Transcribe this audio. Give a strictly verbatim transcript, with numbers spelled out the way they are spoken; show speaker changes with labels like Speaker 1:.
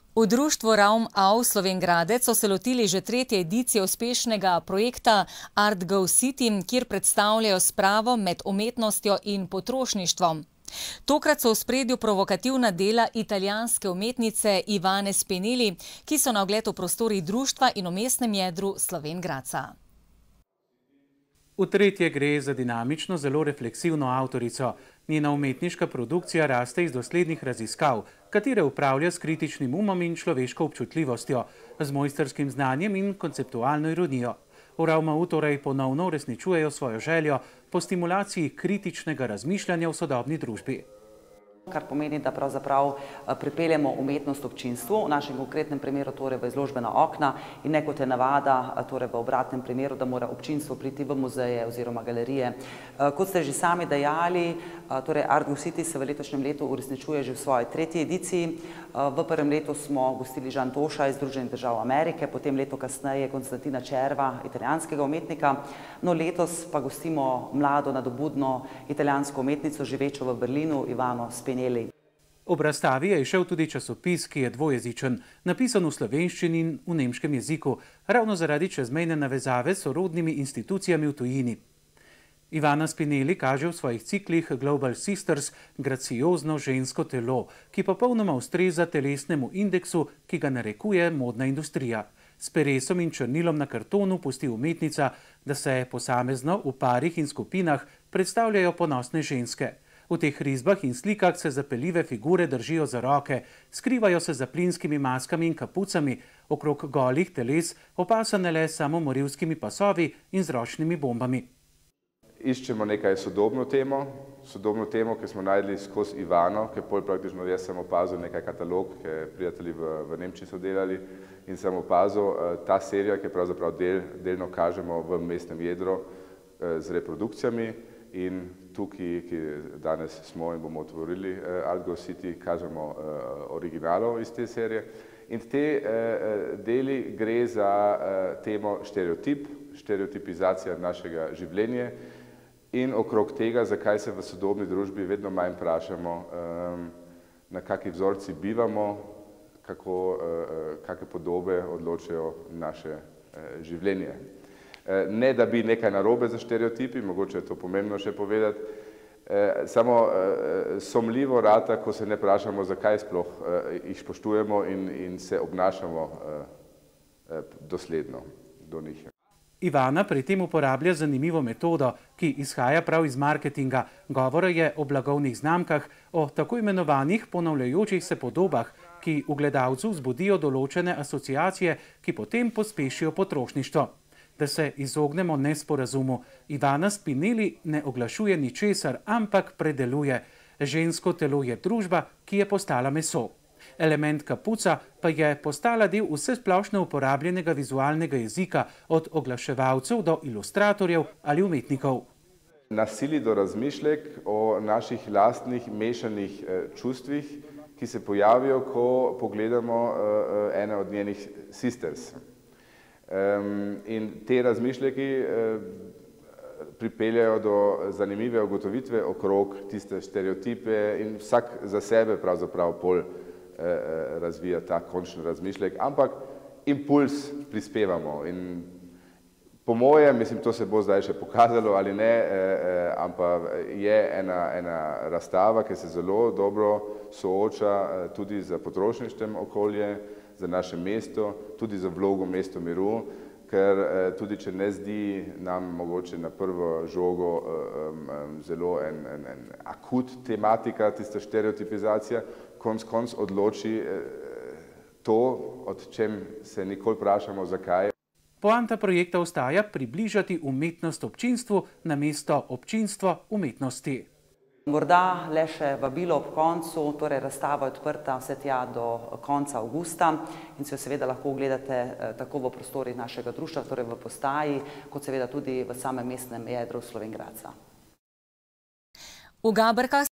Speaker 1: V društvu Raum Au Slovenj Gradec so se lotili že tretje edicije uspešnega projekta Art Go City, kjer predstavljajo spravo med umetnostjo in potrošništvom. Tokrat so v ospredju provokativna dela italijanske umetnice Ivane Spinelli, ki so na ogled v prostorih društva in v mestnem jedru Slovenj Gradca.
Speaker 2: V tretje gre za dinamično, zelo refleksivno avtorico. Njena umetniška produkcija raste iz doslednih raziskav, katere upravlja s kritičnim umom in človeško občutljivostjo, z mojstrskim znanjem in konceptualno ironijo. V Raum Au torej ponovno uresničujejo svojo željo po stimulaciji kritičnega razmišljanja v sodobni družbi.
Speaker 3: Kar pomeni, da pravzaprav pripeljemo umetnost občinstvu, v našem konkretnem primeru torej v izložbena okna in ne kot je navada, torej v obratnem primeru, da mora občinstvo priti v muzeje oziroma galerije. Kot ste že sami dejali, torej Art Go City se v letošnjem letu uresničuje že v svoji tretji ediciji. V prvem letu smo gostili Jean Toša iz Združenih držav Amerike, potem leto kasneje Konstantina Cerva, italijanskega umetnika. No, letos pa gostimo mlado, nadobudno italijansko umetnico, živečo v Berlinu, Ivano Spinelli.
Speaker 2: Ob razstavi je izšel tudi časopis, ki je dvojezičen, napisan v slovenščini in v nemškem jeziku, ravno zaradi čezmejne navezave s sorodnimi institucijami v tujini. Ivana Spinelli kaže v svojih ciklih Global Sisters graciozno žensko telo, ki popolnoma ustreza telesnemu indeksu, ki ga narekuje modna industrija. S peresom in črnilom na kartonu pusti umetnica, da se posamezno v parih in skupinah predstavljajo ponosne ženske. V teh risbah in slikah se zapeljive figure držijo za roke, skrivajo se za plinskimi maskami in kapucami, okrog golih teles opasane le samomorilskimi pasovi in z ročnimi bombami.
Speaker 4: Iščemo nekaj sodobno temo, sodobno temo, ki smo najdli skozi Ivano, ki pol praktično jaz sem opazil nekaj katalog, ki prijatelji v, v Nemčiji so delali in sem opazil ta serija, ki pravzaprav del, delno kažemo v mestnem jedru z reprodukcijami. In tukaj, ki danes smo in bomo otvorili Art Go City, kažemo originalov iz te serije. In te deli gre za temo stereotip, stereotipizacija našega življenja in okrog tega, zakaj se v sodobni družbi vedno manj vprašamo, na kakšni vzorci bivamo, kako, kakšne podobe odločajo naše življenje. Ne, da bi nekaj narobe za stereotipi, mogoče je to pomembno še povedati, samo somljivo rata, ko se ne vprašamo, zakaj sploh jih spoštujemo in, in se obnašamo dosledno do njih.
Speaker 2: Ivana pri tem uporablja zanimivo metodo, ki izhaja prav iz marketinga. Govora je o blagovnih znamkah, o tako imenovanih ponavljajočih se podobah, ki v gledalcu vzbudijo določene asociacije, ki potem pospešijo potrošništvo. Da se izognemo nesporazumu, Ivana Spinelli ne oglašuje ničesar, ampak predeluje. Žensko telo je družba, ki je postala meso. Element kapuca pa je postala del vsesplošno uporabljenega vizualnega jezika, od oglaševalcev do ilustratorjev ali umetnikov.
Speaker 4: Nas sili do razmišljek o naših lastnih mešanih čustvih, ki se pojavijo, ko pogledamo ene od njenih sisters. Um, in te razmišljaki uh, pripeljajo do zanimive ugotovitve okrog tiste stereotipe in vsak za sebe pravzaprav pol uh, razvija ta končni razmišljek, ampak impuls prispevamo in po mojem, mislim, to se bo zdaj še pokazalo ali ne, uh, uh, ampak je ena, ena razstava, ki se zelo dobro sooča uh, tudi za potrošniškem okolje, za naše mesto, tudi za vlogo mesto miru, ker tudi če ne zdi nam mogoče na prvo žogo um, zelo en, en, en akut tematika, tista stereotipizacija, konc konc odloči to, od čem se nikoli vprašamo, zakaj.
Speaker 2: Poanta projekta ostaja približati umetnost občinstvu namesto občinstvo umetnosti.
Speaker 3: Morda le še vabilo ob koncu, torej razstava je odprta vse tja do konca avgusta in se jo seveda lahko ogledate tako v prostorih našega društva, torej v postaji, kot seveda tudi v samem mestnem jedru Slovenj Gradca.
Speaker 1: V Gaberkah